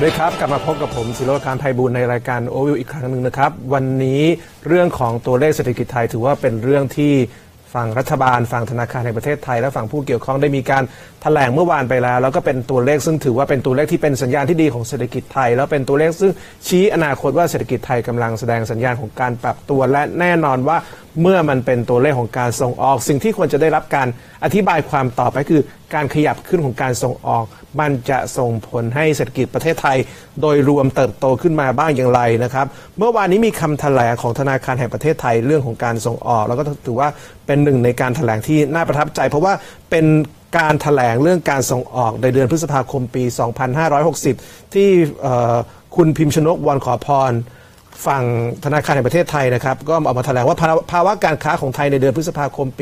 ดีครับกลับมาพบกับผมศิโรจน์ การไพบูลย์ในรายการโอวิวอีกครั้งหนึ่งนะครับวันนี้เรื่องของตัวเลขเศรษฐกิจไทยถือว่าเป็นเรื่องที่ฝั่งรัฐบาลฝั่งธนาคารแห่งประเทศไทยและฝั่งผู้เกี่ยวข้องได้มีการแถลงเมื่อวานไปแล้วก็เป็นตัวเลขซึ่งถือว่าเป็นตัวเลขที่เป็นสัญญาณที่ดีของเศรษฐกิจไทยแล้วเป็นตัวเลขซึ่งชี้อนาคตว่าเศรษฐกิจไทยกำลังแสดงสัญญาณของการปรับตัวและแน่นอนว่าเมื่อมันเป็นตัวเลขของการส่งออกสิ่งที่ควรจะได้รับการอธิบายความต่อไปคือการขยับขึ้นของการส่งออกมันจะส่งผลให้เศรษฐกิจประเทศไทยโดยรวมเติบโตขึ้นมาบ้างอย่างไรนะครับเมื่อวานนี้มีคำแถลงของธนาคารแห่งประเทศไทยเรื่องของการส่งออกแล้วก็ถือว่าเป็นหนึ่งในการแถลงที่น่าประทับใจเพราะว่าเป็นการแถลงเรื่องการส่งออกในเดือนพฤษภาคมปี 2560 ที่คุณพิมพ์ชนก วรขอพรฝั่งธนาคารแห่งประเทศไทยนะครับก็ออกมาแถลงว่าภาวะการค้าของไทยในเดือนพฤษภาคมปี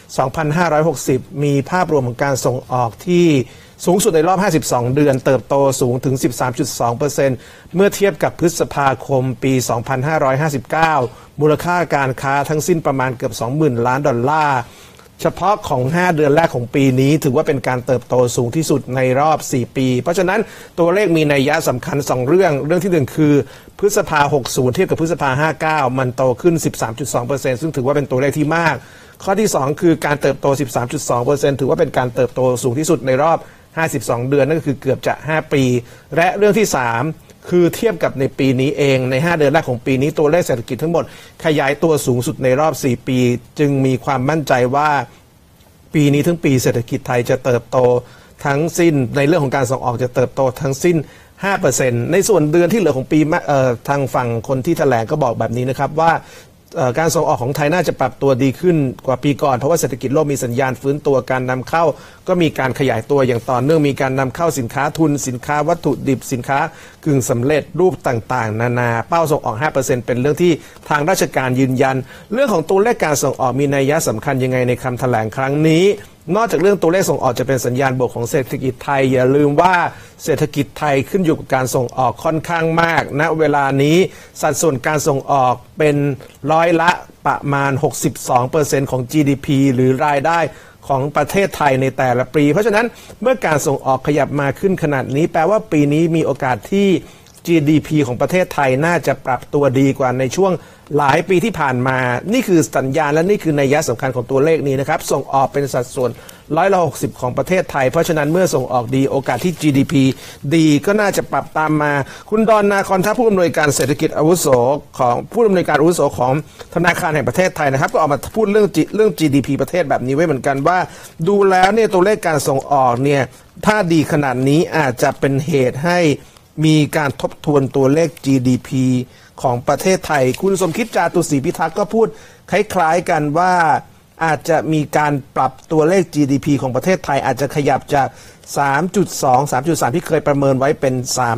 2560 มีภาพรวมของการส่งออกที่สูงสุดในรอบ 52 เดือนเติบโตสูงถึง 13.2% เมื่อเทียบกับพฤษภาคมปี 2559 มูลค่าการค้าทั้งสิ้นประมาณเกือบ 20,000 ล้านดอลลาร์เฉพาะของ 5 เดือนแรกของปีนี้ถือว่าเป็นการเติบโตสูงที่สุดในรอบ 4 ปีเพราะฉะนั้นตัวเลขมีนัยยะสำคัญ 2 เรื่องที่ 1 คือพฤษภา 60 เทียบกับพฤษภา 59 มันโตขึ้น 13.2% ซึ่งถือว่าเป็นตัวเลขที่มากข้อที่ 2 คือการเติบโต 13.2% ถือว่าเป็นการเติบโตสูงที่สุดในรอบ 52 เดือนนั่นก็คือเกือบจะ 5 ปีและเรื่องที่ 3คือเทียบกับในปีนี้เองใน 5 เดือนแรกของปีนี้ตัวเลขเศรษฐกิจทั้งหมดขยายตัวสูงสุดในรอบ 4 ปีจึงมีความมั่นใจว่าปีนี้ทั้งปีเศรษฐกิจไทยจะเติบโตทั้งสิ้นในเรื่องของการส่งออกจะเติบโตทั้งสิ้น 5% ในส่วนเดือนที่เหลือของปีทางฝั่งคนที่แถลงก็บอกแบบนี้นะครับว่าการส่งออกของไทยน่าจะปรับตัวดีขึ้นกว่าปีก่อนเพราะว่าเศรษฐกิจโลกมีสัญญาณฟื้นตัวการนำเข้าก็มีการขยายตัวอย่างต่อเนื่องมีการนำเข้าสินค้าทุนสินค้าวัตถุดิบสินค้ากึ่งสำเร็จรูปต่างๆนานาเป้าส่งออก 5% เป็นเรื่องที่ทางราชการยืนยันเรื่องของตัวเลขการส่งออกมีนัยยะสำคัญยังไงในคำแถลงครั้งนี้นอกจากเรื่องตัวเลขส่งออกจะเป็นสัญญาณบวกของเศรษฐกิจไทยอย่าลืมว่าเศรษฐกิจไทยขึ้นอยู่กับการส่งออกค่อนข้างมากณเวลานี้สัดส่วนการส่งออกเป็นร้อยละประมาณ 62% ของ GDP หรือรายได้ของประเทศไทยในแต่ละปีเพราะฉะนั้นเมื่อการส่งออกขยับมาขึ้นขนาดนี้แปลว่าปีนี้มีโอกาสที่ GDP ของประเทศไทยน่าจะปรับตัวดีกว่าในช่วงหลายปีที่ผ่านมานี่คือสัญญาณและนี่คือนัยยะสำคัญของตัวเลขนี้นะครับส่งออกเป็นสัดส่วน60%ของประเทศไทยเพราะฉะนั้นเมื่อส่งออกดีโอกาสที่ GDP ดีก็น่าจะปรับตามมาคุณดอน นาคอนทัพผู้อำนวยการเศรษฐกิจอาวุโสของผู้อำนวยการอาวุโสของธนาคารแห่งประเทศไทยนะครับก็ออกมาพูดเรื่อง GDP ประเทศแบบนี้ไว้เหมือนกันว่าดูแล้วเนี่ยตัวเลขการส่งออกเนี่ยถ้าดีขนาดนี้อาจจะเป็นเหตุให้มีการทบทวนตัวเลข GDP ของประเทศไทยคุณสมคิดจาตุศรีพิทักษ์ก็พูดคล้ายๆกันว่าอาจจะมีการปรับตัวเลข GDP ของประเทศไทยอาจจะขยับจาก 3.2 3.3 ที่เคยประเมินไว้เป็น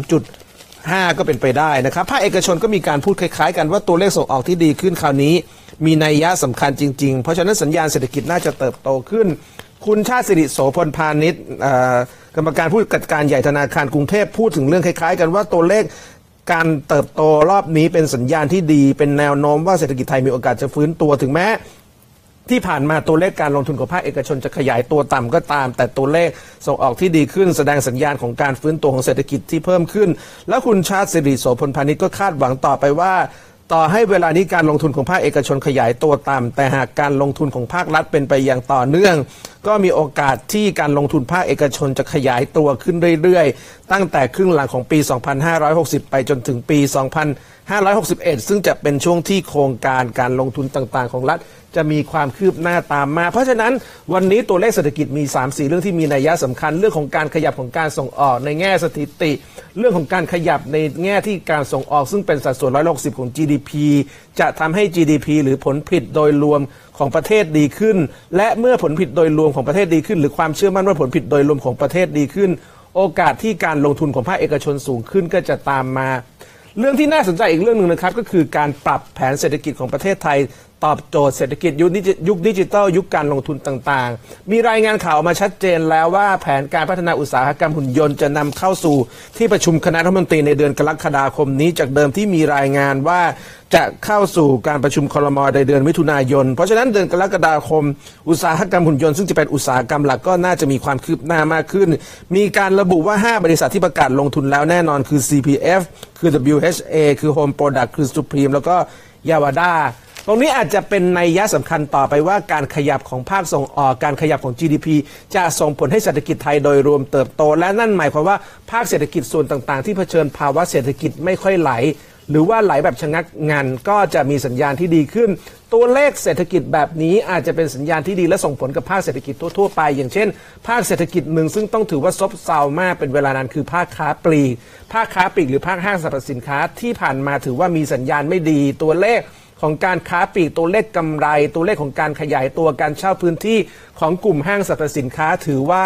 3.5 ก็เป็นไปได้นะครับภาคเอกชนก็มีการพูดคล้ายๆกันว่าตัวเลขส่งออกที่ดีขึ้นคราวนี้มีนัยยะสำคัญจริงๆเพราะฉะนั้นสัญญาณเศรษฐกิจน่าจะเติบโตขึ้นคุณชาติสิริโสพลพาณิชย์กรรมการผู้จัดการใหญ่ธนาคารกรุงเทพพูดถึงเรื่องคล้ายๆกันว่าตัวเลขการเติบโตรอบนี้เป็นสัญญาณที่ดีเป็นแนวโน้มว่าเศรษฐกิจไทยมีโอกาสจะฟื้นตัวถึงแม้ที่ผ่านมาตัวเลขการลงทุนของภาคเอกชนจะขยายตัวต่ำก็ตามแต่ตัวเลขส่งออกที่ดีขึ้นแสดงสัญญาณของการฟื้นตัวของเศรษฐกิจที่เพิ่มขึ้นแล้วคุณชาติสิริโสพลพาณิชย์ก็คาดหวังต่อไปว่าต่อให้เวลานี้การลงทุนของภาคเอกชนขยายตัวต่ำแต่หากการลงทุนของภาครัฐเป็นไปอย่างต่อเนื่องก็มีโอกาสที่การลงทุนภาคเอกชนจะขยายตัวขึ้นเรื่อยๆตั้งแต่ครึ่งหลังของปี 2560 ไปจนถึงปี 2561 ซึ่งจะเป็นช่วงที่โครงการลงทุนต่างๆของรัฐจะมีความคืบหน้าตามมาเพราะฉะนั้นวันนี้ตัวเลขเศรษฐกิจมี 3-4 เรื่องที่มีนัยยะสำคัญเรื่องของการขยับของการส่งออกในแง่สถิติเรื่องของการขยับในแง่ที่การส่งออกซึ่งเป็นสัดส่วน160ของ GDP จะทำให้ GDP หรือผลผลิตโดยรวมของประเทศดีขึ้นและเมื่อผลผลิตโดยรวมของประเทศดีขึ้นหรือความเชื่อมั่นว่าผลผลิตโดยรวมของประเทศดีขึ้นโอกาสที่การลงทุนของภาคเอกชนสูงขึ้นก็จะตามมาเรื่องที่น่าสนใจอีกเรื่องหนึ่งนะครับก็คือการปรับแผนเศรษฐกิจของประเทศไทยตอบโจทย์เศรษฐกิจยุคดิจิทัลยุคการลงทุนต่างๆมีรายงานข่าวมาชัดเจนแล้วว่าแผนการพัฒนาอุตสาหกรรมหุ่นยนต์จะนำเข้าสู่ที่ประชุมคณะรัฐมนตรีในเดือนกรกฎาคมนี้จากเดิมที่มีรายงานว่าจะเข้าสู่การประชุมครม.ในเดือนมิถุนายนเพราะฉะนั้นเดือนกรกฎาคมอุตสาหกรรมหุ่นยนต์ซึ่งจะเป็นอุตสาหกรรมหลักก็น่าจะมีความคืบหน้ามากขึ้นมีการระบุว่า5บริษัทที่ประกาศลงทุนแล้วแน่นอนคือ CPF คือ WHA คือ Home Product คือ Supreme แล้วก็ Yawada ตรงนี้อาจจะเป็นนัยยะสำคัญต่อไปว่าการขยับของภาคส่งออกการขยับของ GDP จะส่งผลให้เศรษฐกิจไทยโดยรวมเติบโตและนั่นหมายความว่าภาคเศรษฐกิจส่วนต่างๆที่เผชิญภาวะเศรษฐกิจไม่ค่อยไหลหรือว่าไหลแบบชะงักงันก็จะมีสัญญาณที่ดีขึ้นตัวเลขเศรษฐกิจแบบนี้อาจจะเป็นสัญญาณที่ดีและส่งผลกับภาคเศรษฐกิจทั่วๆไปอย่างเช่นภาคเศรษฐกิจหนึ่งซึ่งต้องถือว่าซบเซามากเป็นเวลานานคือภาคค้าปลีกหรือภาคห้างสรรพสินค้าที่ผ่านมาถือว่ามีสัญญาณไม่ดีตัวเลขของการค้าปลีกตัวเลขกำไรตัวเลขของการขยายตัวการเช่าพื้นที่ของกลุ่มห้างสรรพสินค้าถือว่า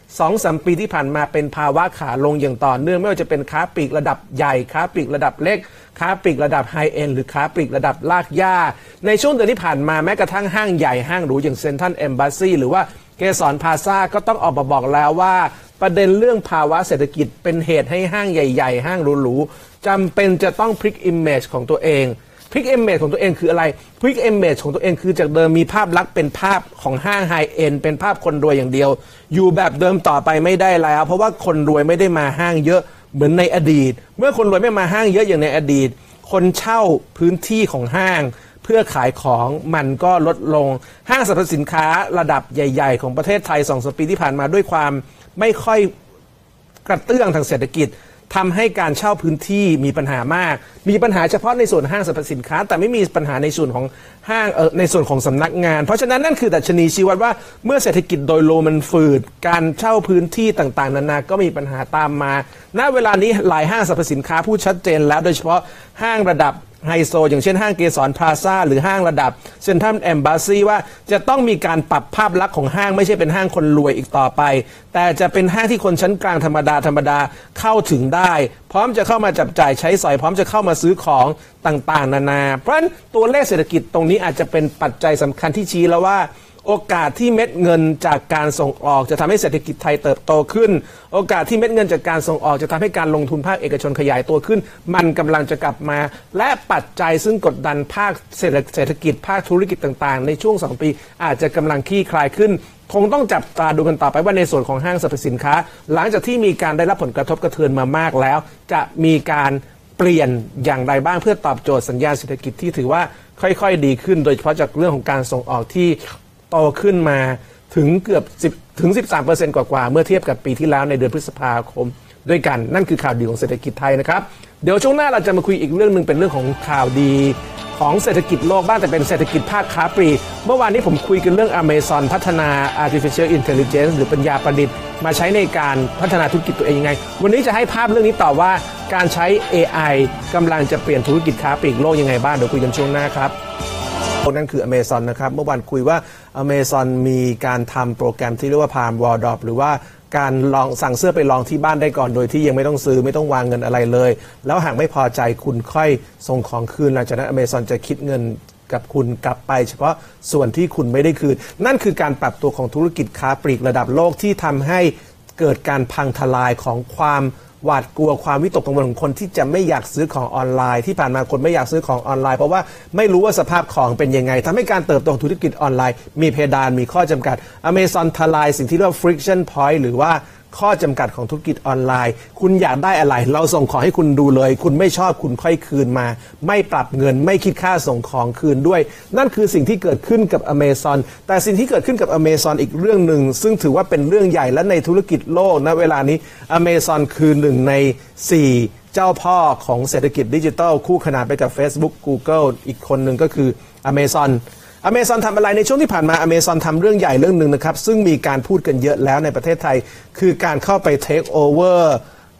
2-3 ปีที่ผ่านมาเป็นภาวะขาลงอย่างต่อเนื่องไม่ว่าจะเป็นค้าปลีกระดับใหญ่ค้าปลีกระดับเล็กค้าปลีกระดับไฮเอ็นด์หรือค้าปลีกระดับลากย่าในช่วงเดือนที่ผ่านมาแม้กระทั่งห้างใหญ่ห้างหรูอย่างเซ็นทรัลเอมบาซีหรือว่าเกสรพลาซ่าก็ต้องออกมาบอกแล้วว่าประเด็นเรื่องภาวะเศรษฐกิจเป็นเหตุให้ห้างใหญ่ๆห้างหรูๆจำเป็นจะต้องพลิกอิมเมจของตัวเองพลิกอิมเมจของตัวเองคืออะไรพลิกอิมเมจของตัวเองคือจากเดิมมีภาพลักษณ์เป็นภาพของห้างไฮเอ็นด์เป็นภาพคนรวยอย่างเดียวอยู่แบบเดิมต่อไปไม่ได้แล้วเพราะว่าคนรวยไม่ได้มาห้างเยอะเหมือนในอดีตเมื่อคนรวยไม่มาห้างเยอะอย่างในอดีตคนเช่าพื้นที่ของห้างเพื่อขายของมันก็ลดลงห้างสรรพสินค้าระดับใหญ่ๆของประเทศไทย2-3 ปีที่ผ่านมาด้วยความไม่ค่อยกระเตื้องทางเศรษฐกิจทำให้การเช่าพื้นที่มีปัญหามากมีปัญหาเฉพาะในส่วนห้างสรรพสินค้าแต่ไม่มีปัญหาในส่วนของห้างในส่วนของสำนักงานเพราะฉะนั้นนั่นคือดัชนีชี้วัดว่าเมื่อเศรษฐกิจโดยรวมมันฝืดการเช่าพื้นที่ต่างๆนานาก็มีปัญหาตามมาณเวลานี้หลายห้างสรรพสินค้าพูดชัดเจนแล้วโดยเฉพาะห้างระดับไฮโซอย่างเช่นห้างเกสรพลาซ่าหรือห้างระดับเซ็นทรัลเอมบาซีว่าจะต้องมีการปรับภาพลักษณ์ของห้างไม่ใช่เป็นห้างคนรวยอีกต่อไปแต่จะเป็นห้างที่คนชั้นกลางธรรมดาเข้าถึงได้พร้อมจะเข้ามาจับจ่ายใช้สอยพร้อมจะเข้ามาซื้อของต่างๆนานาเพราะฉะนั้นตัวเลขเศรษฐกิจตรงนี้อาจจะเป็นปัจจัยสำคัญที่ชี้แล้วว่าโอกาสที่เม็ดเงินจากการส่งออกจะทำให้เศรษฐกิจไทยเติบโตขึ้นโอกาสที่เม็ดเงินจากการส่งออกจะทำให้การลงทุนภาคเอกชนขยายตัวขึ้นมันกำลังจะกลับมาและปัจจัยซึ่งกดดันภาคเศรษฐกิจภาคธุรกิจต่างๆในช่วง2 ปีอาจจะกำลังคลี่คลายขึ้นคงต้องจับตาดูกันต่อไปว่าในส่วนของห้างสรรพสินค้าหลังจากที่มีการได้รับผลกระทบกระเทือนมามากแล้วจะมีการเปลี่ยนอย่างไรบ้างเพื่อตอบโจทย์สัญญาณเศรษฐกิจที่ถือว่าค่อยๆดีขึ้นโดยเฉพาะจากเรื่องของการส่งออกที่โตขึ้นมาถึงเกือบ13% กว่าเมื่อเทียบกับปีที่แล้วในเดือนพฤษภาคมด้วยกันนั่นคือข่าวดีของเศรษฐกิจไทยนะครับเดี๋ยวช่วงหน้าเราจะมาคุยอีกเรื่องนึงเป็นเรื่องของข่าวดีของเศรษฐกิจโลกบ้างแต่เป็นเศรษฐกิจภาคค้าปลีกเมื่อวานนี้ผมคุยกันเรื่อง Amazon พัฒนา Artificial Intelligence หรือปัญญาประดิษฐ์มาใช้ในการพัฒนาธุรกิจตัวเองยังไงวันนี้จะให้ภาพเรื่องนี้ต่อว่าการใช้ AI กำลังจะเปลี่ยนธุรกิจค้าปลีกโลกยังไงบ้างเดี๋ยวคุยกันช่วงหน้าครับนั่นคือ Amazon นะครับเมื่อวานคุยว่า Amazon มีการทำโปรแกรมที่เรียกว่า Prime Wardrop หรือว่าการลองสั่งเสื้อไปลองที่บ้านได้ก่อนโดยที่ยังไม่ต้องซื้อไม่ต้องวางเงินอะไรเลยแล้วหากไม่พอใจคุณค่อยส่งของคืนหลังจากนั้น Amazon จะคิดเงินกับคุณกลับไปเฉพาะส่วนที่คุณไม่ได้คืนนั่นคือการปรับตัวของธุรกิจค้าปลีกระดับโลกที่ทำให้เกิดการพังทลายของความหวาดกลัวความวิตกกังวลของคนที่จะไม่อยากซื้อของออนไลน์ที่ผ่านมาคนไม่อยากซื้อของออนไลน์เพราะว่าไม่รู้ว่าสภาพของเป็นยังไงทำให้การเติบโตของธุรกิจออนไลน์มีเพดานมีข้อจำกัด Amazon ทลายสิ่งที่เรียกว่า friction point หรือว่าข้อจำกัดของธุรกิจออนไลน์คุณอยากได้อะไรเราส่งของให้คุณดูเลยคุณไม่ชอบคุณค่อยคืนมาไม่ปรับเงินไม่คิดค่าส่งของคืนด้วยนั่นคือสิ่งที่เกิดขึ้นกับ Amazon แต่สิ่งที่เกิดขึ้นกับ Amazon อีกเรื่องหนึ่งซึ่งถือว่าเป็นเรื่องใหญ่และในธุรกิจโลกณเวลานี้ Amazon คือ1 ใน 4เจ้าพ่อของเศรษฐกิจดิจิทัลคู่ขนานไปกับ Facebook Google อีกคนหนึ่งก็คือ Amazon ทำอะไรในช่วงที่ผ่านมา Amazon ทำเรื่องใหญ่เรื่องหนึ่งนะครับซึ่งมีการพูดกันเยอะแล้วในประเทศไทยคือการเข้าไป take over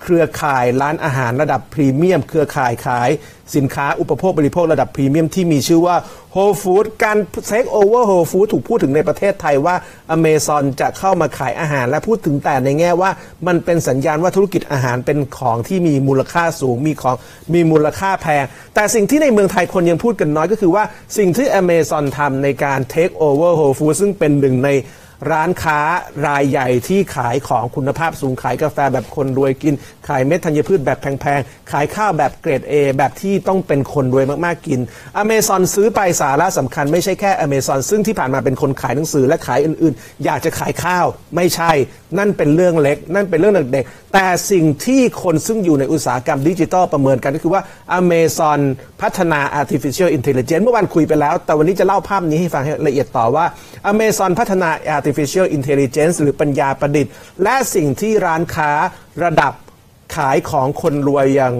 เครือข่ายร้านอาหารระดับพรีเมียมเครือข่ายขายสินค้าอุปโภคบริโภคระดับพรีเมียมที่มีชื่อว่า Whole Food การเทคโอเวอร์ Whole Food ถูกพูดถึงในประเทศไทยว่า Amazon จะเข้ามาขายอาหารและพูดถึงแต่ในแง่ว่ามันเป็นสัญญาณว่าธุรกิจอาหารเป็นของที่มีมูลค่าสูงมีมูลค่าแพงแต่สิ่งที่ในเมืองไทยคนยังพูดกันน้อยก็คือว่าสิ่งที่ Amazon ทำในการ Take Over Whole Food ซึ่งเป็นหนึ่งในร้านค้ารายใหญ่ที่ขายของคุณภาพสูงขายกาแฟแบบคนรวยกินขายเม็ดธัญพืชแบบแพงๆขายข้าวแบบเกรด A แบบที่ต้องเป็นคนรวยมากๆกิน Amazon ซื้อไปสาระสำคัญไม่ใช่แค่ Amazon ซึ่งที่ผ่านมาเป็นคนขายหนังสือและขายอื่นๆอยากจะขายข้าวไม่ใช่นั่นเป็นเรื่องเล็กนั่นเป็นเรื่องเด็กๆแต่สิ่งที่คนซึ่งอยู่ในอุตสาหกรรมดิจิทัลประเมินกันก็คือว่า Amazon พัฒนา Artificial Intelligence เมื่อวานคุยไปแล้วแต่วันนี้จะเล่าภาพนี้ให้ฟังให้ละเอียดต่อว่า Amazon พัฒนา Artificial Intelligence หรือปัญญาประดิษฐ์และสิ่งที่ร้านค้าระดับขายของคนรวยอย่าง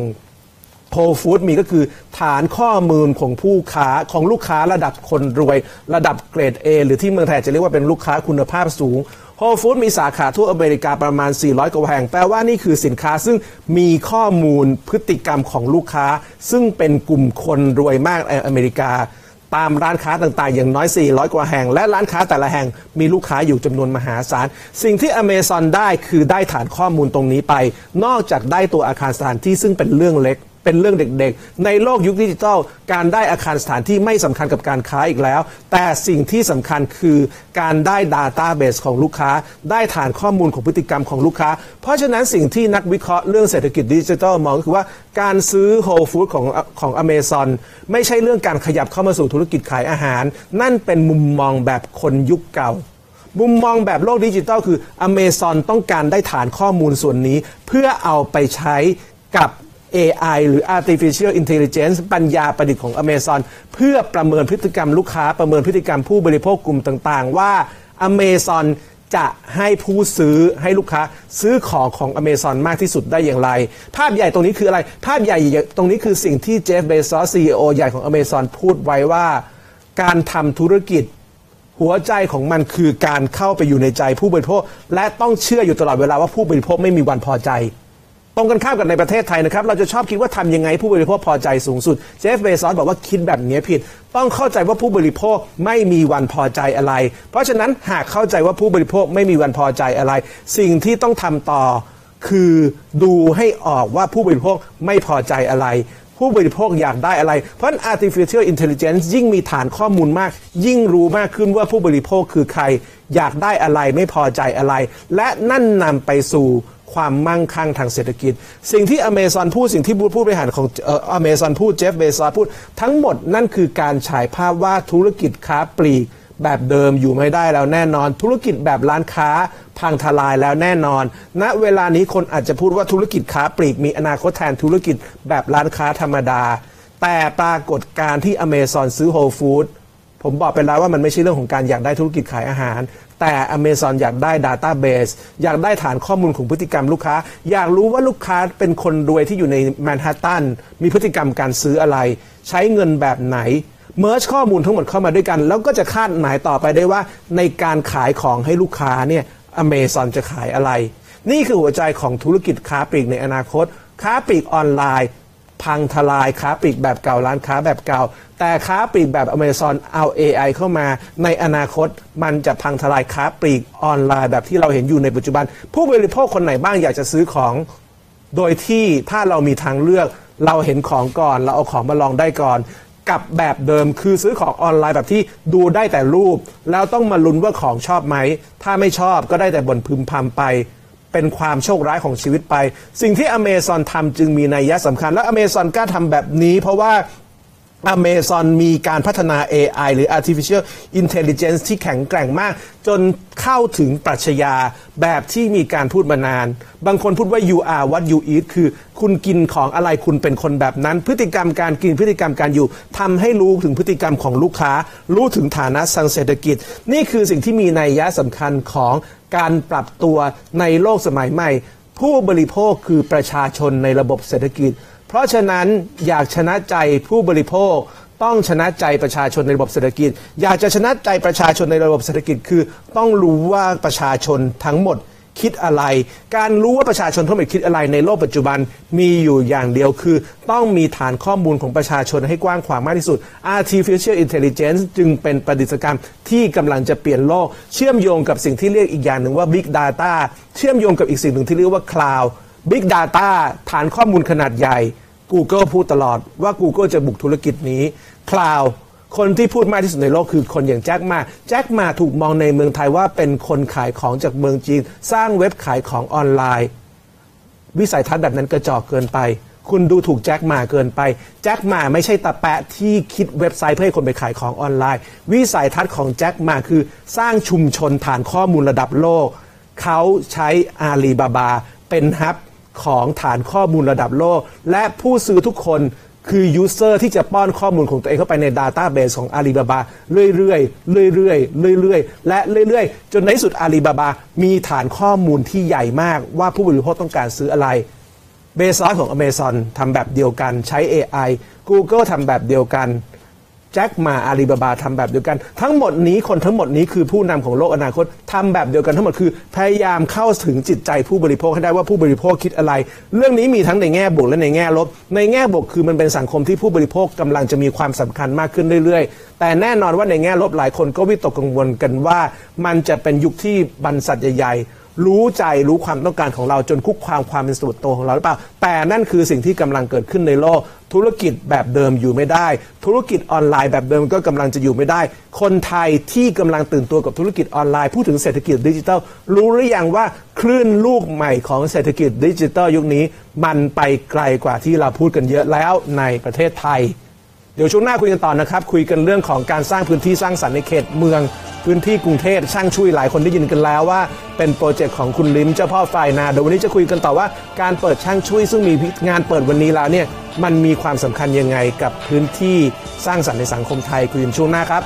Whole Food มีก็คือฐานข้อมูลของผู้ค้าของลูกค้าระดับคนรวยระดับเกรด A หรือที่เมืองไทยจะเรียกว่าเป็นลูกค้าคุณภาพสูง Whole Food มีสาขาทั่วอเมริกาประมาณ400กว่าแห่งแปลว่านี่คือสินค้าซึ่งมีข้อมูลพฤติกรรมของลูกค้าซึ่งเป็นกลุ่มคนรวยมากในอเมริกาตามร้านค้าต่างๆอย่างน้อย400กว่าแห่งและร้านค้าแต่ละแห่งมีลูกค้าอยู่จำนวนมหาศาลสิ่งที่ Amazon ได้คือได้ฐานข้อมูลตรงนี้ไปนอกจากได้ตัวอาคารสถานที่ซึ่งเป็นเรื่องเล็กเป็นเรื่องเด็กๆในโลกยุคดิจิทัลการได้อาคารสถานที่ไม่สำคัญกับการค้าอีกแล้วแต่สิ่งที่สำคัญคือการได้ Database ของลูกค้าได้ฐานข้อมูลของพฤติกรรมของลูกค้าเพราะฉะนั้นสิ่งที่นักวิเคราะห์เรื่องเศรษฐกิจดิจิทัลมองก็คือว่าการซื้อ Whole Food ของ Amazon ไม่ใช่เรื่องการขยับเข้ามาสู่ธุรกิจขายอาหารนั่นเป็นมุมมองแบบคนยุคเก่ามุมมองแบบโลกดิจิทัลคือ Amazon ต้องการได้ฐานข้อมูลส่วนนี้เพื่อเอาไปใช้กับAI หรือ Artificial Intelligence ปัญญาประดิษฐ์ของ Amazon เพื่อประเมินพฤติกรรมลูกค้าประเมินพฤติกรรมผู้บริโภคกลุ่มต่างๆว่า Amazon จะให้ผู้ซื้อให้ลูกค้าซื้อของ Amazon มากที่สุดได้อย่างไรภาพใหญ่ตรงนี้คืออะไรภาพใหญ่ตรงนี้คือสิ่งที่เจฟ เบซอส CEO ใหญ่ของ Amazon พูดไว้ว่าการทำธุรกิจหัวใจของมันคือการเข้าไปอยู่ในใจผู้บริโภคและต้องเชื่ออยู่ตลอดเวลาว่าผู้บริโภคไม่มีวันพอใจตรงกันข้ามกับในประเทศไทยนะครับเราจะชอบคิดว่าทำยังไงผู้บริโภคพอใจสูงสุดเจฟ เบซอสบอกว่าคิดแบบนี้ผิดต้องเข้าใจว่าผู้บริโภคไม่มีวันพอใจอะไรเพราะฉะนั้นหากเข้าใจว่าผู้บริโภคไม่มีวันพอใจอะไรสิ่งที่ต้องทำต่อคือดูให้ออกว่าผู้บริโภคไม่พอใจอะไรผู้บริโภคอยากได้อะไรเพราะ Artificial Intelligence ยิ่งมีฐานข้อมูลมากยิ่งรู้มากขึ้นว่าผู้บริโภคคือใครอยากได้อะไรไม่พอใจอะไรและนั่นนำไปสู่ความมั่งคั่งทางเศรษฐกิจสิ่งที่ Amazon พูดสิ่งที่ผู้บริหารของAmazon พูดเจฟ เบซอสพูดทั้งหมดนั่นคือการฉายภาพว่าธุรกิจค้าปลีกแบบเดิมอยู่ไม่ได้แล้วแน่นอนธุรกิจแบบร้านค้าพังทลายแล้วแน่นอนณเวลานี้คนอาจจะพูดว่าธุรกิจค้าปลีกมีอนาคตแทนธุรกิจแบบร้านค้าธรรมดาแต่ปรากฏการณ์ที่ Amazon ซื้อ Whole Food ผมบอกไปแล้วว่ามันไม่ใช่เรื่องของการอยากได้ธุรกิจขายอาหารแต่ Amazon อยากได้ Database อยากได้ฐานข้อมูลของพฤติกรรมลูกค้าอยากรู้ว่าลูกค้าเป็นคนรวยที่อยู่ในแมนฮัตตันมีพฤติกรรมการซื้ออะไรใช้เงินแบบไหนเมิร์จข้อมูลทั้งหมดเข้ามาด้วยกันแล้วก็จะคาดหมายต่อไปได้ว่าในการขายของให้ลูกค้าเนี่ย Amazon จะขายอะไรนี่คือหัวใจของธุรกิจค้าปลีกในอนาคตค้าปลีกออนไลน์พังทลายค้าปลีกแบบเก่าร้านค้าแบบเก่าแต่ค้าปลีกแบบ Amazon เอา AI เข้ามาในอนาคตมันจะพังทลายค้าปลีกออนไลน์แบบที่เราเห็นอยู่ในปัจจุบันผู้บริโภคคนไหนบ้างอยากจะซื้อของโดยที่ถ้าเรามีทางเลือกเราเห็นของก่อนเราเอาของมาลองได้ก่อนกับแบบเดิมคือซื้อของออนไลน์แบบที่ดูได้แต่รูปแล้วต้องมาลุ้นว่าของชอบไหมถ้าไม่ชอบก็ได้แต่บ่นพึมพำไปเป็นความโชคร้ายของชีวิตไปสิ่งที่ Amazon ทำจึงมีนัยสำคัญและ Amazon กล้าทำแบบนี้เพราะว่า Amazon มีการพัฒนา AI หรือ Artificial Intelligence ที่แข็งแกร่งมากจนเข้าถึงปรัชญาแบบที่มีการพูดมานานบางคนพูดว่า you are what you eat คือคุณกินของอะไรคุณเป็นคนแบบนั้นพฤติกรรมการกินพฤติกรรมการอยู่ทำให้รู้ถึงพฤติกรรมของลูกค้ารู้ถึงฐานะทางเศรษฐกิจนี่คือสิ่งที่มีนัยสำคัญของการปรับตัวในโลกสมัยใหม่ผู้บริโภคคือประชาชนในระบบเศรษฐกิจเพราะฉะนั้นอยากชนะใจผู้บริโภคต้องชนะใจประชาชนในระบบเศรษฐกิจอยากจะชนะใจประชาชนในระบบเศรษฐกิจคือต้องรู้ว่าประชาชนทั้งหมดคิดอะไรการรู้ว่าประชาชนทั้งหมดคิดอะไรในโลกปัจจุบันมีอยู่อย่างเดียวคือต้องมีฐานข้อมูลของประชาชนให้กว้างขวางมากที่สุด Artificial Intelligence จึงเป็นประดิษฐกรรมที่กำลังจะเปลี่ยนโลกเชื่อมโยงกับสิ่งที่เรียกอีกอย่างหนึ่งว่า Big Data เชื่อมโยงกับอีกสิ่งหนึ่งที่เรียกว่า Cloud Big Data ฐานข้อมูลขนาดใหญ่ Google พูดตลอดว่า Google จะบุกธุรกิจนี้ Cloudคนที่พูดมากที่สุดในโลกคือคนอย่างแจ็คหมาถูกมองในเมืองไทยว่าเป็นคนขายของจากเมืองจีนสร้างเว็บขายของออนไลน์วิสัยทัศน์แบบนั้นกระจอกเกินไปคุณดูถูกแจ็คหมาเกินไปแจ็คหมาไม่ใช่ตาแปะที่คิดเว็บไซต์เพื่อให้คนไปขายของออนไลน์วิสัยทัศน์ของแจ็คหมาคือสร้างชุมชนฐานข้อมูลระดับโลกเขาใช้อาลีบาบาเป็นฮับของฐานข้อมูลระดับโลกและผู้ซื้อทุกคนคือยูเซอร์ที่จะป้อนข้อมูลของตัวเองเข้าไปใน Database ของ Alibaba เรื่อยๆและเรื่อยๆจนในที่สุด Alibaba มีฐานข้อมูลที่ใหญ่มากว่าผู้บริโภคต้องการซื้ออะไรเบซอสของ Amazon ทำแบบเดียวกันใช้ AI Google ทำแบบเดียวกันแจ็คหมาอาลีบาบาทำแบบเดียวกันทั้งหมดนี้คนทั้งหมดนี้คือผู้นำของโลกอนาคตทำแบบเดียวกันทั้งหมดคือพยายามเข้าถึงจิตใจผู้บริโภคให้ได้ว่าผู้บริโภคคิดอะไรเรื่องนี้มีทั้งในแง่บวกและในแง่ลบในแง่บวกคือมันเป็นสังคมที่ผู้บริโภคกำลังจะมีความสำคัญมากขึ้นเรื่อยๆแต่แน่นอนว่าในแง่ลบหลายคนก็วิตกกังวลกันว่ามันจะเป็นยุคที่บรรษัทใหญ่ๆรู้ใจรู้ความต้องการของเราจนคุกความเป็นส่วนตัวของเราหรือเปล่าแต่นั่นคือสิ่งที่กำลังเกิดขึ้นในโลกธุรกิจแบบเดิมอยู่ไม่ได้ธุรกิจออนไลน์แบบเดิมก็กำลังจะอยู่ไม่ได้คนไทยที่กำลังตื่นตัวกับธุรกิจออนไลน์พูดถึงเศรษฐกิจดิจิทัลรู้หรือยังว่าคลื่นลูกใหม่ของเศรษฐกิจดิจิทัลยุคนี้มันไปไกลกว่าที่เราพูดกันเยอะแล้วในประเทศไทยเดี๋ยวช่วงหน้าคุยกันต่อนะครับคุยกันเรื่องของการสร้างพื้นที่สร้างสรรค์ในเขตเมืองพื้นที่กรุงเทพช่างช่วยหลายคนได้ยินกันแล้วว่าเป็นโปรเจกต์ของคุณลิ้มเจ้าพ่อฝ่ายนาเดี๋ยววันนี้จะคุยกันต่อว่าการเปิดช่างช่วยซึ่งมีงานเปิดวันนี้แล้วเนี่ยมันมีความสำคัญยังไงกับพื้นที่สร้างสรรค์ในสังคมไทยคุยกันช่วงหน้าครับ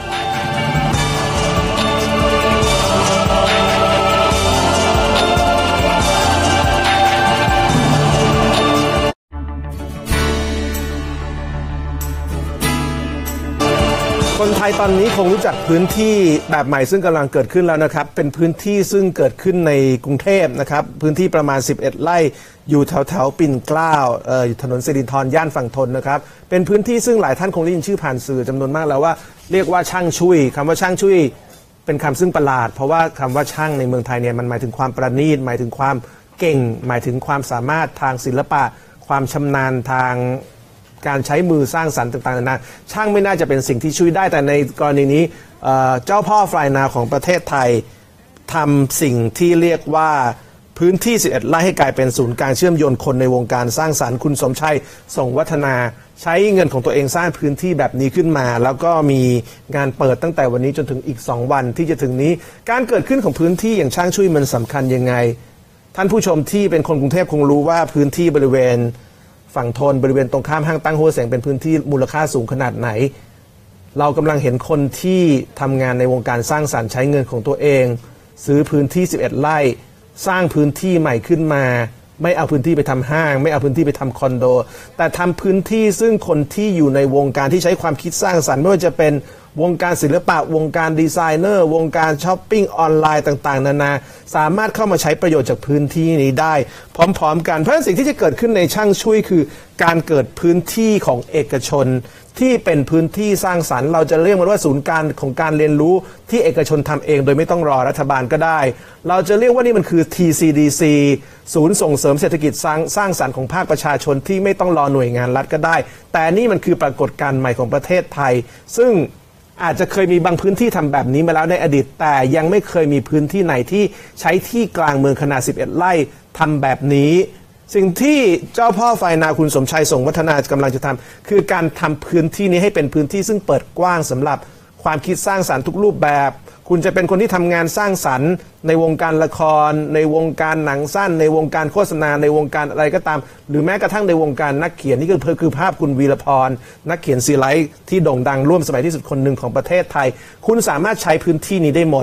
คนไทยตอนนี้คงรู้จักพื้นที่แบบใหม่ซึ่งกำลังเกิดขึ้นแล้วนะครับเป็นพื้นที่ซึ่งเกิดขึ้นในกรุงเทพนะครับพื้นที่ประมาณ11ไร่อยู่แถวปิ่นเกล้าอยู่ถนนสิรินธรย่านฝั่งทนนะครับเป็นพื้นที่ซึ่งหลายท่านคงได้ยินชื่อผ่านสื่อจำนวนมากแล้วว่าเรียกว่าช่างช่วยคำว่าช่างช่วยเป็นคำซึ่งประหลาดเพราะว่าคำว่าช่างในเมืองไทยเนี่ยมันหมายถึงความประณีตหมายถึงความเก่งหมายถึงความสามารถทางศิลปะความชำนาญทางการใช้มือสร้างสรรค์ต่างๆนานาช่างไม่น่าจะเป็นสิ่งที่ช่วยได้แต่ในกรณีนี้เจ้าพ่อฝ่ายนาของประเทศไทยทำสิ่งที่เรียกว่าพื้นที่11ไร่ให้กลายเป็นศูนย์กลางเชื่อมโยงคนในวงการสร้างสรรค์คุณสมชัยส่งวัฒนาใช้เงินของตัวเองสร้างพื้นที่แบบนี้ขึ้นมาแล้วก็มีงานเปิดตั้งแต่วันนี้จนถึงอีก2วันที่จะถึงนี้การเกิดขึ้นของพื้นที่อย่างช่างช่วยมันสำคัญยังไงท่านผู้ชมที่เป็นคนกรุงเทพคงรู้ว่าพื้นที่บริเวณฝั่งทนบริเวณตรงข้ามห้างตั้งหัวแสงเป็นพื้นที่มูลค่าสูงขนาดไหนเรากำลังเห็นคนที่ทำงานในวงการสร้างสรรค์ใช้เงินของตัวเองซื้อพื้นที่11ไร่สร้างพื้นที่ใหม่ขึ้นมาไม่เอาพื้นที่ไปทำห้างไม่เอาพื้นที่ไปทำคอนโดแต่ทำพื้นที่ซึ่งคนที่อยู่ในวงการที่ใช้ความคิดสร้างสรรค์ไม่ว่าจะเป็นวงการศิลปะวงการดีไซเนอร์วงการช้อปปิ้งออนไลน์ต่างๆนานาสามารถเข้ามาใช้ประโยชน์จากพื้นที่นี้ได้พร้อมๆกันเพราะฉะนั้นสิ่งที่จะเกิดขึ้นในช่างช่วยคือการเกิดพื้นที่ของเอกชนที่เป็นพื้นที่สร้างสรรค์เราจะเรียกมันว่าศูนย์การของการเรียนรู้ที่เอกชนทำเองโดยไม่ต้องรอรัฐบาลก็ได้เราจะเรียกว่านี่มันคือ TCDC ศูนย์ส่งเสริมเศรษฐกิจสร้างสรรค์ของภาคประชาชนที่ไม่ต้องรอหน่วยงานรัฐก็ได้แต่นี่มันคือปรากฏการณ์ใหม่ของประเทศไทยซึ่งอาจจะเคยมีบางพื้นที่ทำแบบนี้มาแล้วในอดีตแต่ยังไม่เคยมีพื้นที่ไหนที่ใช้ที่กลางเมืองขนาด11ไร่ทำแบบนี้สิ่งที่เจ้าพ่อฝ่ายนาคุณสมชัยส่งวัฒนากำลังจะทำคือการทำพื้นที่นี้ให้เป็นพื้นที่ซึ่งเปิดกว้างสำหรับความคิดสร้างสรรค์ทุกรูปแบบคุณจะเป็นคนที่ทำงานสร้างสรรค์ในวงการละครในวงการหนังสั้นในวงการโฆษณาในวงการอะไรก็ตามหรือแม้กระทั่งในวงการนักเขียนนี่คือภาพคุณวีรพรนักเขียนซีไลท์ที่โด่งดังร่วมสมัยที่สุดคนหนึ่งของประเทศไทยคุณสามารถใช้พื้นที่นี้ได้หมด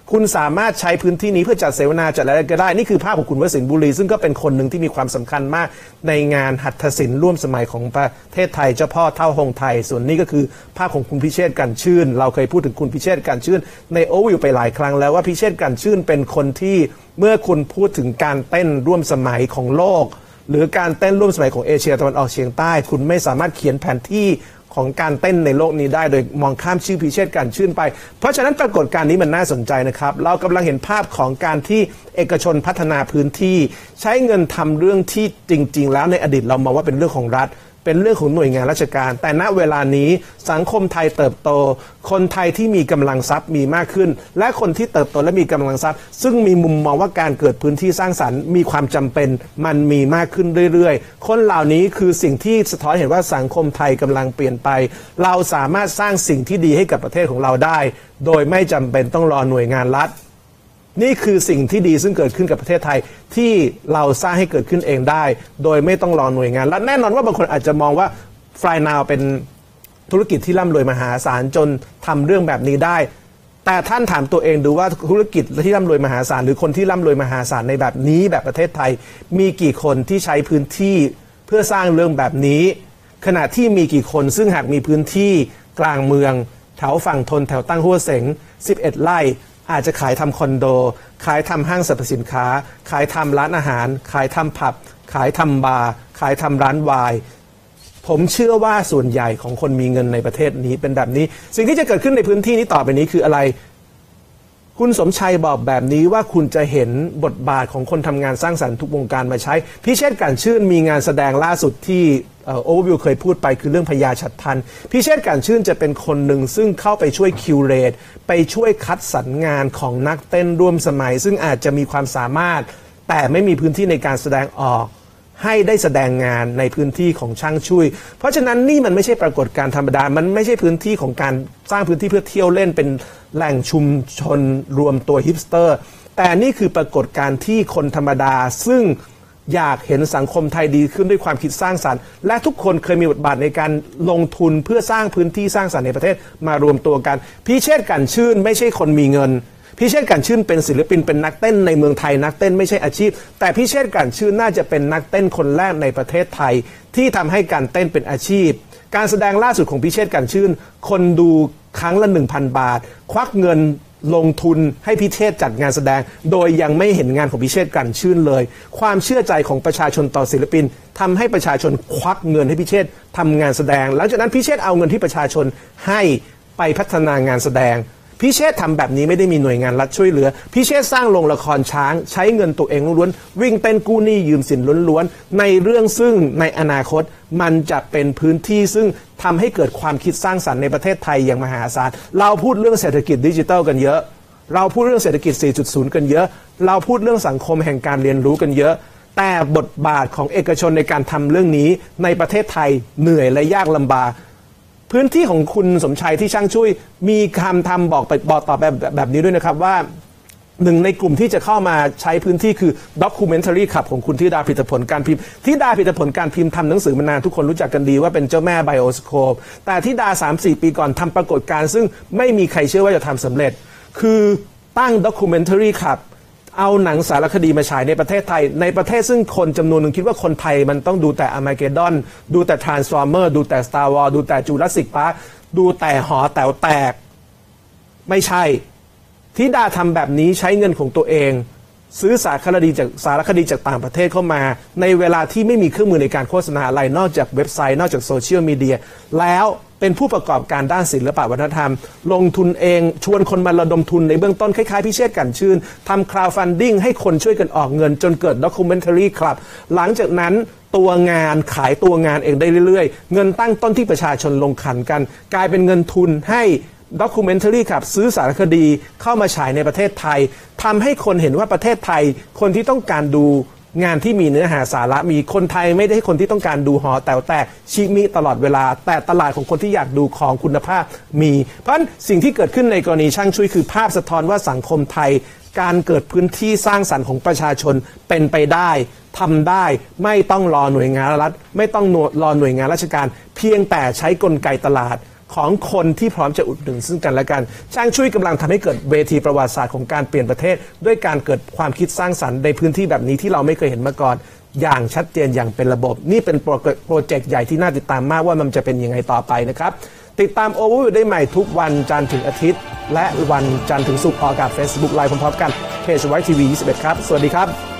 คุณสามารถใช้พื้นที่นี้เพื่อจัดเสวนาจัดอะไรก็ได้นี่คือภาพของคุณวสินทร์บุรีซึ่งก็เป็นคนหนึ่งที่มีความสำคัญมากในงานหัตถศิลป์ร่วมสมัยของประเทศไทยเจ้าพ่อเท่าหงไทยส่วนนี้ก็คือภาพของคุณพิเชษฐ์ กลั่นชื่นเราเคยพูดถึงคุณพิเชษฐ์ กลั่นชื่นในโอวิวไปหลายครั้งแล้วว่าพิเชษฐ์ กลั่นชื่นเป็นคนที่เมื่อคุณพูดถึงการเต้นร่วมสมัยของโลกหรือการเต้นร่วมสมัยของเอเชียตะวันออกเฉียงใต้คุณไม่สามารถเขียนแผนที่ของการเต้นในโลกนี้ได้โดยมองข้ามชื่อพิเชษฐ์ กลั่นชื่นไปเพราะฉะนั้นปรากฏการณ์นี้มันน่าสนใจนะครับเรากำลังเห็นภาพของการที่เอกชนพัฒนาพื้นที่ใช้เงินทำเรื่องที่จริงๆแล้วในอดีตเรามองว่าเป็นเรื่องของรัฐเป็นเรื่องของหน่วยงานราชการแต่ณเวลานี้สังคมไทยเติบโตคนไทยที่มีกำลังทรัพย์มีมากขึ้นและคนที่เติบโตและมีกำลังทรัพย์ซึ่งมีมุมมองว่าการเกิดพื้นที่สร้างสรรค์มีความจำเป็นมันมีมากขึ้นเรื่อยๆคนเหล่านี้คือสิ่งที่สะท้อนเห็นว่าสังคมไทยกำลังเปลี่ยนไปเราสามารถสร้างสิ่งที่ดีให้กับประเทศของเราได้โดยไม่จำเป็นต้องรอหน่วยงานรัฐนี่คือสิ่งที่ดีซึ่งเกิดขึ้นกับประเทศไทยที่เราสร้างให้เกิดขึ้นเองได้โดยไม่ต้องรอหน่วยงานและแน่นอนว่าบางคนอาจจะมองว่า Fly Now เป็นธุรกิจที่ร่ำรวยมหาศาลจนทำเรื่องแบบนี้ได้แต่ท่านถามตัวเองดูว่าธุรกิจที่ร่ำรวยมหาศาลหรือคนที่ร่ำรวยมหาศาลในแบบนี้แบบประเทศไทยมีกี่คนที่ใช้พื้นที่เพื่อสร้างเรื่องแบบนี้ขณะที่มีกี่คนซึ่งหากมีพื้นที่กลางเมืองแถวฝั่งทนแถวตั้งหัวเสง11 ไร่อาจจะขายทำคอนโดขายทำห้างสรรพสินค้าขายทำร้านอาหารขายทำผับขายทำบาร์ขายทำร้านไวน์ผมเชื่อว่าส่วนใหญ่ของคนมีเงินในประเทศนี้เป็นแบบนี้สิ่งที่จะเกิดขึ้นในพื้นที่นี้ต่อไปนี้คืออะไรคุณสมชัยบอกแบบนี้ว่าคุณจะเห็นบทบาทของคนทำงานสร้างสรรค์ทุกวงการมาใช้พิเชษฐ์ กลั่นชื่นมีงานแสดงล่าสุดที่โอเวอร์วิวเคยพูดไปคือเรื่องพญาฉัตรพันธุ์พิเชษฐ์ กลั่นชื่นจะเป็นคนหนึ่งซึ่งเข้าไปช่วยคิวเรตไปช่วยคัดสรรงานของนักเต้นร่วมสมัยซึ่งอาจจะมีความสามารถแต่ไม่มีพื้นที่ในการแสดงออกให้ได้แสดงงานในพื้นที่ของช่างช่วยเพราะฉะนั้นนี่มันไม่ใช่ปรากฏการณ์ธรรมดามันไม่ใช่พื้นที่ของการสร้างพื้นที่เพื่อเที่ยวเล่นเป็นแหล่งชุมชนรวมตัวฮิปสเตอร์แต่นี่คือปรากฏการณ์ที่คนธรรมดาซึ่งอยากเห็นสังคมไทยดีขึ้นด้วยความคิดสร้างสรรค์และทุกคนเคยมีบทบาทในการลงทุนเพื่อสร้างพื้นที่สร้างสรรค์ในประเทศมารวมตัวกันพิเชษฐ์ กลั่นชื่นไม่ใช่คนมีเงินพิเชษฐ์ กลั่นชื่นเป็นศิลปินเป็นนักเต้นในเมืองไทยนักเต้นไม่ใช่อาชีพแต่พิเชษฐ์ กลั่นชื่นน่าจะเป็นนักเต้นคนแรกในประเทศไทยที่ทำให้การเต้นเป็นอาชีพการแสดงล่าสุดของพิเชษฐ์ กลั่นชื่นคนดูครั้งละ 1,000 บาทควักเงินลงทุนให้พิเชษฐ์จัดงานแสดงโดยยังไม่เห็นงานของพิเชษฐ์ กลั่นชื่นเลยความเชื่อใจของประชาชนต่อศิลปินทำให้ประชาชนควักเงินให้พิเชษฐ์ทำงานแสดงหลังจากนั้นพิเชษฐ์เอาเงินที่ประชาชนให้ไปพัฒนางานแสดงพิเชษฐ์ทำแบบนี้ไม่ได้มีหน่วยงานรัฐช่วยเหลือพิเชษฐ์สร้างโรงละครช้างใช้เงินตัวเองล้วนวิ่งเต้นกู้หนี้ยืมสินล้วนๆในเรื่องซึ่งในอนาคตมันจะเป็นพื้นที่ซึ่งทำให้เกิดความคิดสร้างสรรค์ในประเทศไทยอย่างมหาศาลเราพูดเรื่องเศรษฐกิจดิจิทัลกันเยอะเราพูดเรื่องเศรษฐกิจ 4.0 กันเยอะเราพูดเรื่องสังคมแห่งการเรียนรู้กันเยอะแต่บทบาทของเอกชนในการทำเรื่องนี้ในประเทศไทยเหนื่อยและยากลำบากพื้นที่ของคุณสมชัยที่ช่างช่วยมีคำทำบอกต่อแบบนี้ด้วยนะครับว่าหนึ่งในกลุ่มที่จะเข้ามาใช้พื้นที่คือ Documentary Club ของคุณธิดา ผลิตผลการพิมพ์ธิดา ผลิตผลการพิมพ์ทำหนังสือมานานทุกคนรู้จักกันดีว่าเป็นเจ้าแม่ไบโอสโคปแต่ธิดา 3-4 ปีก่อนทำปรากฏการณ์ซึ่งไม่มีใครเชื่อว่าจะทำสำเร็จคือตั้ง Documentary Club เอาหนังสารคดีมาฉายในประเทศไทยในประเทศซึ่งคนจำนวนหนึ่งคิดว่าคนไทยมันต้องดูแต่อาร์มาเกดดอนดูแต่ Transformer ดูแต่ Star Wars ดูแต่จูราสสิกพาร์คดูแต่หอแต๋วแตกไม่ใช่ธิดาทำแบบนี้ใช้เงินของตัวเองซื้อสารคดีจากต่างประเทศเข้ามาในเวลาที่ไม่มีเครื่องมือในการโฆษณาอะไรนอกจากเว็บไซต์นอกจากโซเชียลมีเดียแล้วเป็นผู้ประกอบการด้านศิลปวัฒนธรรมลงทุนเองชวนคนมาระดมทุนในเบื้องต้นคล้ายๆพิเชษฐ์ กลั่นชื่นทำ crowdfunding ให้คนช่วยกันออกเงินจนเกิด Documentary Club หลังจากนั้นตัวงานขายตัวงานเองได้เรื่อยๆเงินตั้งต้นที่ประชาชนลงขันกันกลายเป็นเงินทุนให้Documentary ครับซื้อสารคดีเข้ามาฉายในประเทศไทยทำให้คนเห็นว่าประเทศไทยคนที่ต้องการดูงานที่มีเนื้อหาสาระมีคนไทยไม่ได้คนที่ต้องการดูหอแต๋วแตกชิมิตลอดเวลาแต่ตลาดของคนที่อยากดูของคุณภาพมีเพราะฉะนั้นสิ่งที่เกิดขึ้นในกรณีช่างช่วยคือภาพสะท้อนว่าสังคมไทยการเกิดพื้นที่สร้างสรรค์ของประชาชนเป็นไปได้ทำได้ไม่ต้องรอหน่วยงานรัฐไม่ต้องรอหน่วยงานราชการเพียงแต่ใช้กลไกตลาดของคนที่พร้อมจะอุดหนุนซึ่งกันและกันช่างช่วยกำลังทำให้เกิดเวทีประวัติศาสตร์ของการเปลี่ยนประเทศด้วยการเกิดความคิดสร้างสรรค์ในพื้นที่แบบนี้ที่เราไม่เคยเห็นมาก่อนอย่างชัดเจนอย่างเป็นระบบนี่เป็นโปรเจกต์ใหญ่ที่น่าติดตามมากว่ามันจะเป็นยังไงต่อไปนะครับติดตาม Overview ได้ใหม่ทุกวันจันทร์ถึงอาทิตย์และวันจันทร์ถึงศุกร์ออกอากาศ Facebook Live พร้อมๆกันเพจไว้ทีวี21ครับสวัสดีครับ